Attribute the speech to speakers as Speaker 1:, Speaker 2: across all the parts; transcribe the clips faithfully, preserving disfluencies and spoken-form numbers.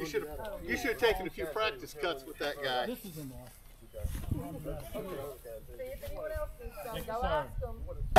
Speaker 1: You should have you should have taken a few practice cuts with that guy.
Speaker 2: This is in there.
Speaker 3: See if anyone else needs some. Go ask them.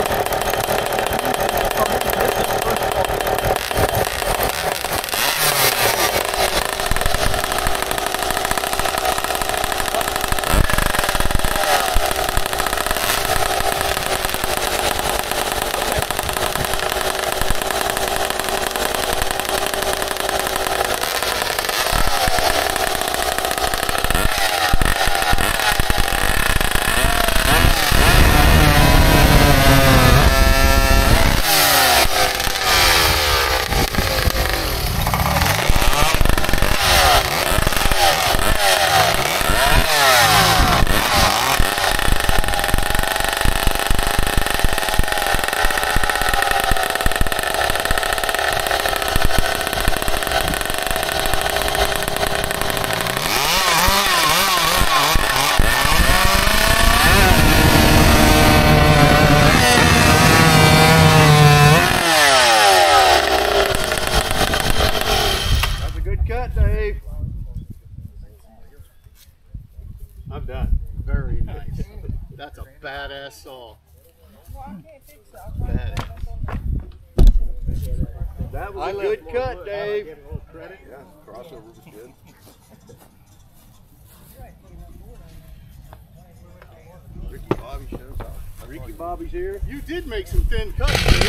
Speaker 1: I'm done. Very nice. That's a badass saw. Badass. That was a good cut, Dave.
Speaker 4: Yeah, crossover was good. Ricky Bobby shows up.
Speaker 1: Ricky Bobby's here. You did make some thin cuts, Dave.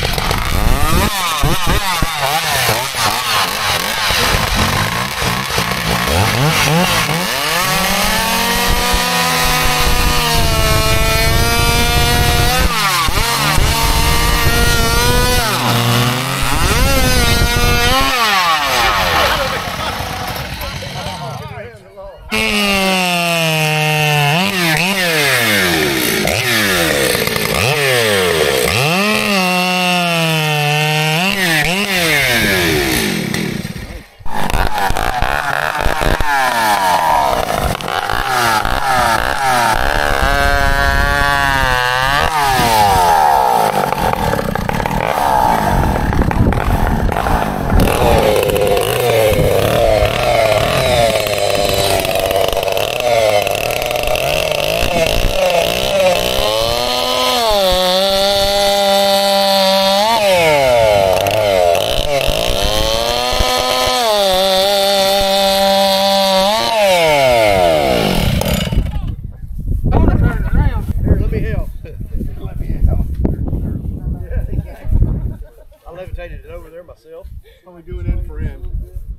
Speaker 4: Levitated it over there myself.
Speaker 1: Probably doing end for end.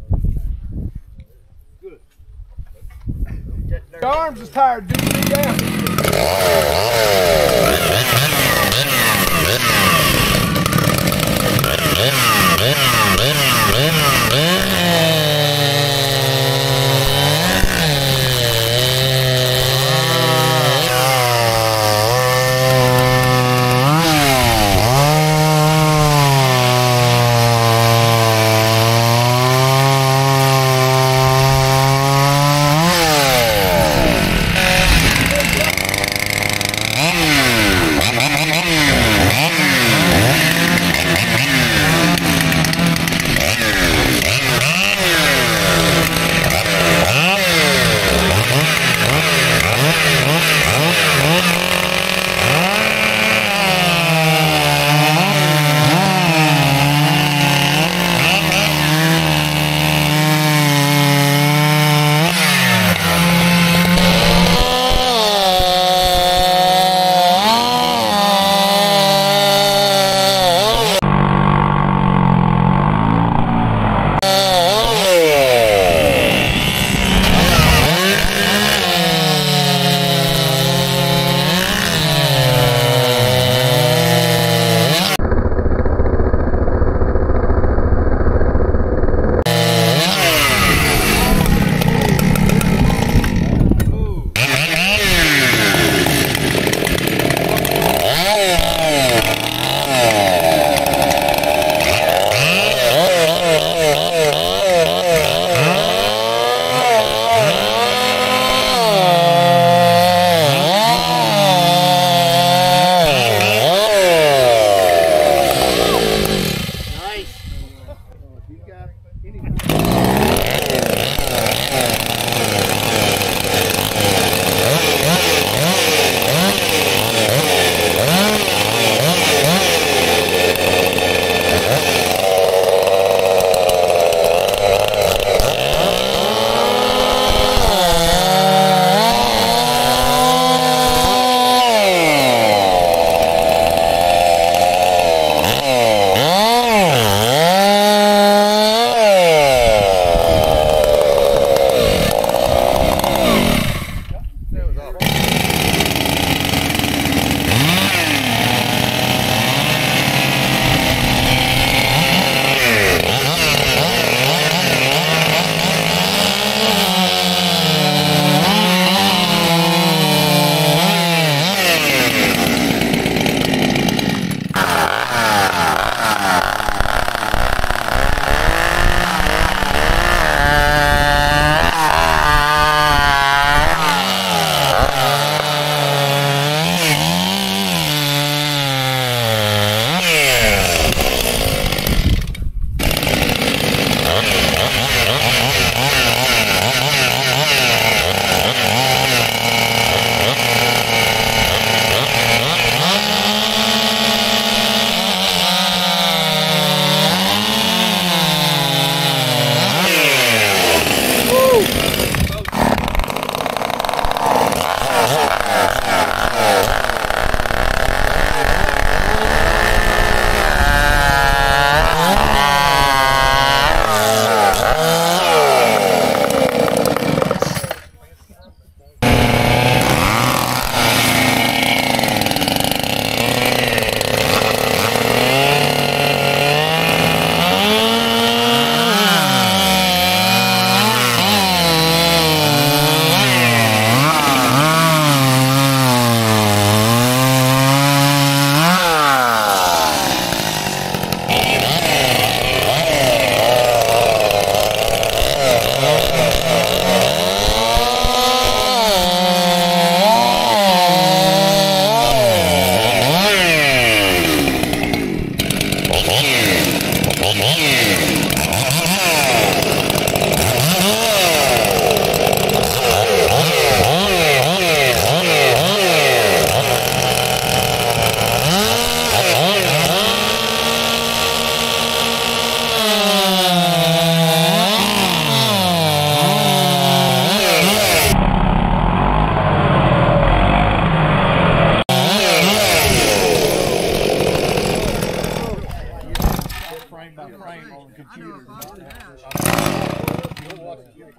Speaker 1: Good.
Speaker 2: Your arms is tired, dude. Me down.
Speaker 5: Mm-hmm.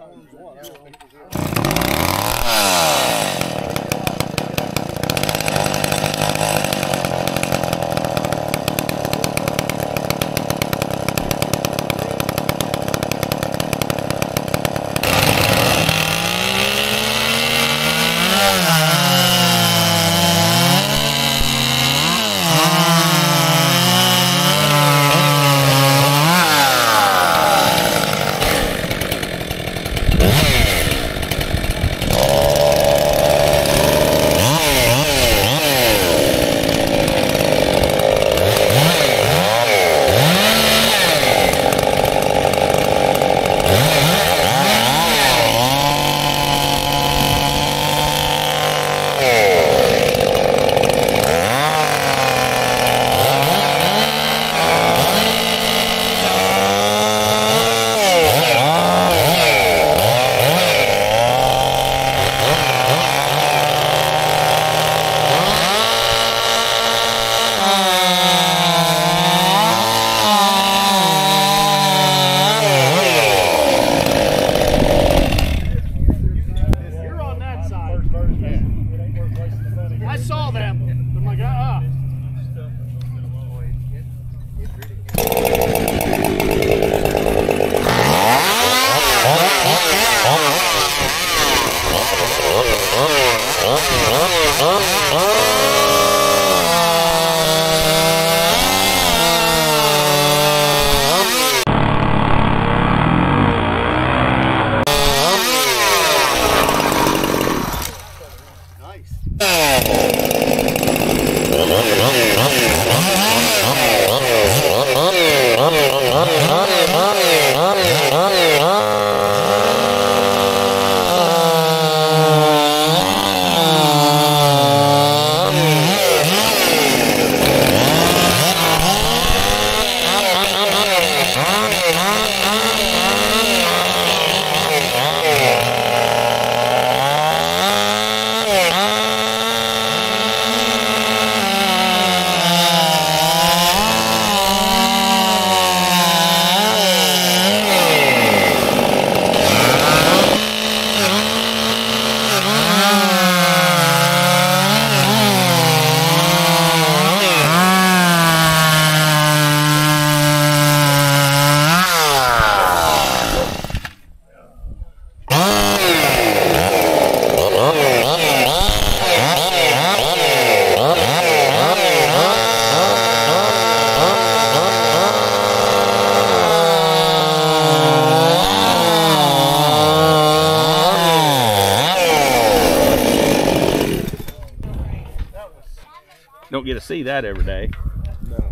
Speaker 5: Don't get to see that every day.
Speaker 1: No.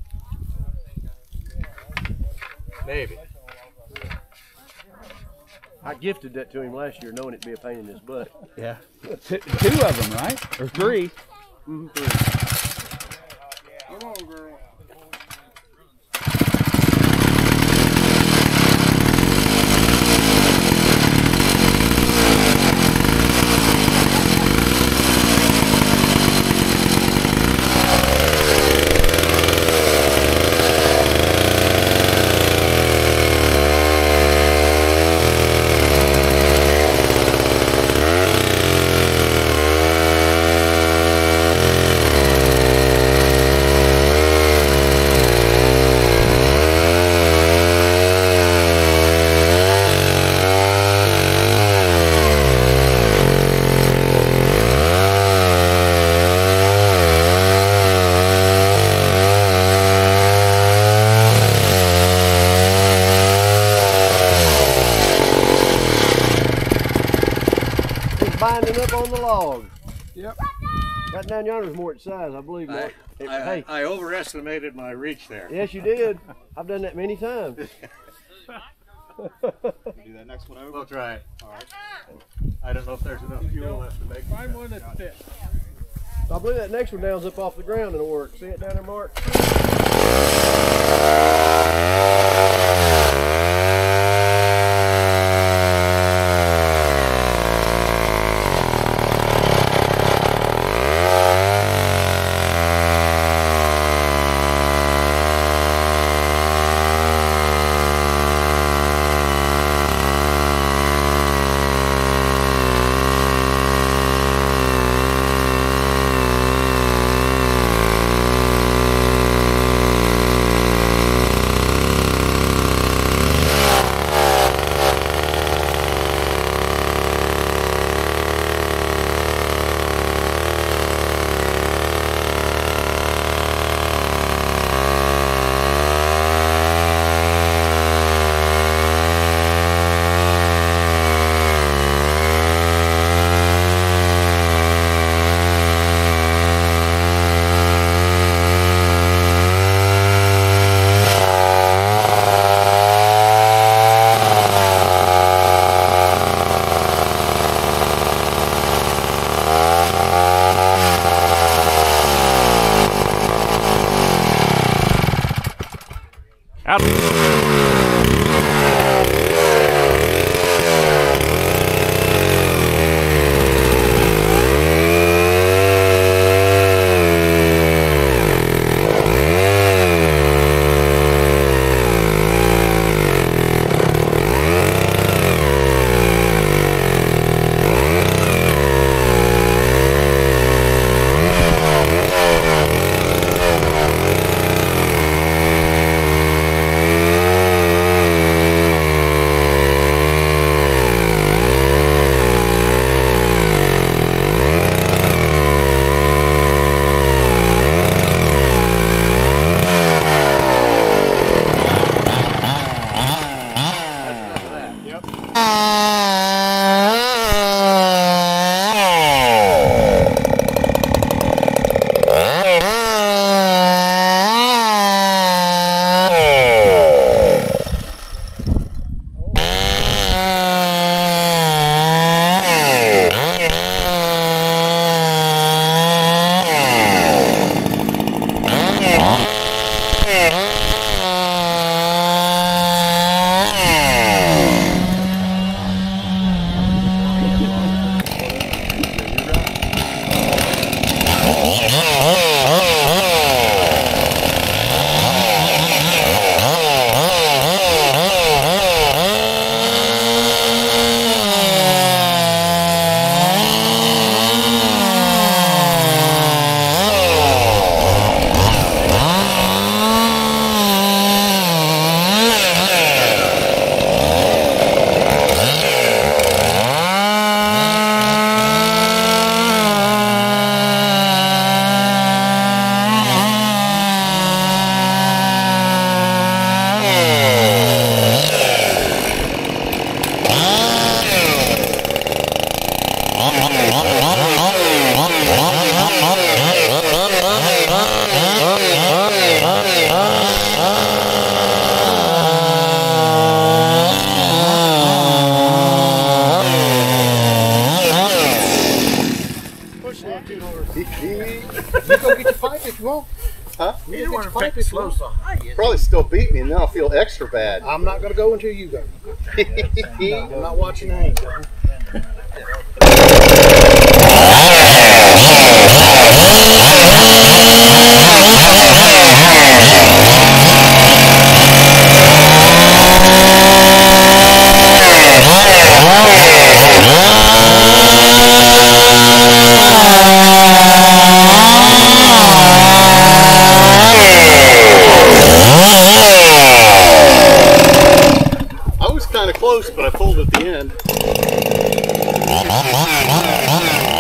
Speaker 1: Maybe.
Speaker 4: I gifted that to him last year, knowing it'd be a pain in his butt.
Speaker 5: Yeah. Two, two of them, right? Or three?
Speaker 4: Mm-hmm, three.
Speaker 1: Come on, girl.
Speaker 4: Binding up on the log.
Speaker 1: Yep.
Speaker 4: That down yonder is more its size, I believe. Mark.
Speaker 1: I,
Speaker 4: It-
Speaker 1: I,
Speaker 4: hey,
Speaker 1: I overestimated my reach there.
Speaker 4: yes, you did. I've done that many times.
Speaker 1: Do that next one over? We'll try it. All right. I don't know if there's enough fuel left to make it.
Speaker 2: Find one that fits.
Speaker 4: I believe that next one down's up off the ground and it'll work. See it down there, Mark?
Speaker 2: You go get your pipe if you want.
Speaker 1: Huh?
Speaker 2: You don't want to pipe if you want.
Speaker 1: Probably still beat me, and then I'll feel extra bad.
Speaker 2: I'm not going to go until you go. I'm not watching the ain't going.
Speaker 1: I was kind of close, but I pulled at the end.